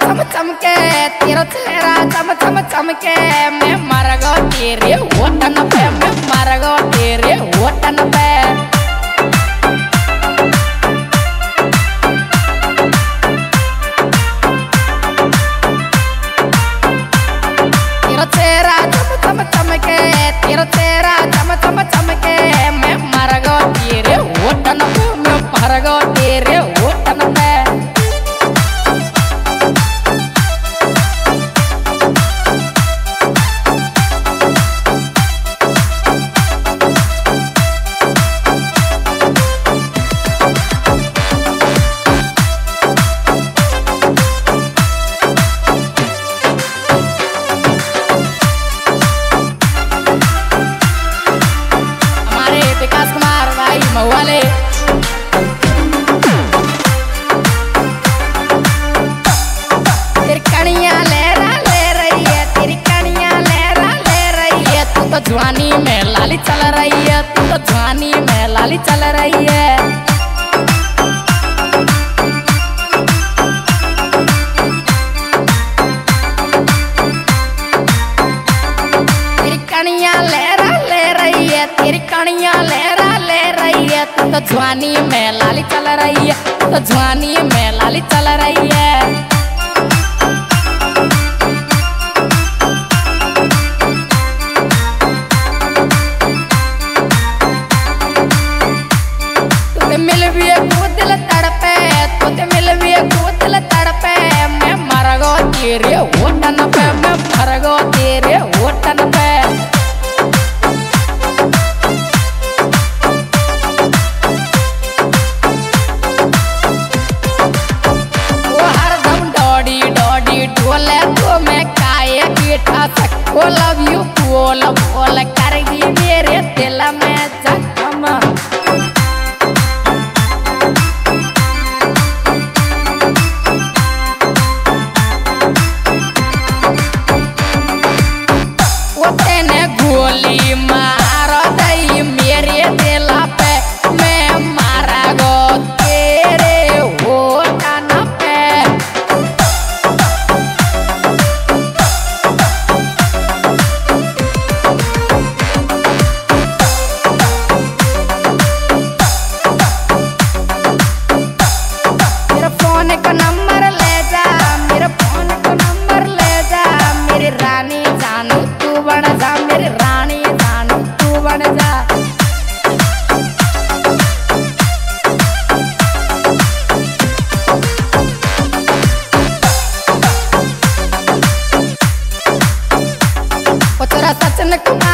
चम चमके तेरा चेहरा चम चम चमके मैं मर गो तेरे होठन पे मैं मर गो तेरे होठन पे तेरा चेहरा चम चम चमके तेरा चेहरा चम चम चमके मैं मर गो तेरे होठन पे मैं मर गो तेरे होठन पे वाले तेरी कणियां लहरा ले रही है तेरी कणियां लहरा ले रही है तू तो जवानी में लाली चल रही है तू तो जवानी में लाली चल रही है तेरी कणियां लहरा ले रही है तेरी कणियां लहरा ले रही है तू तो जवानी में लाली चल रही है तू तो जवानी में लाली चल रही है तुझे मिल भी एक दिल तड़पे तुझे मिल भी एक दिल तड़पे मैं मर गो तेरे होठन पे मैं मर गो तेरे होठन पे बोले तो मैं काये कीठा सको लव यू बोल बोल करेगी मेरे दिल में जख्म वो तेने गोली मार दई मेरे दिल पे मैं मारा गो तेरे होठन पे फोन का नंबर ले जा मेरे फोन का नंबर ले जा मेरी रानी जानू तू बन जा मेरी रानी जानू तू बन जा तेरा सचिन कुमार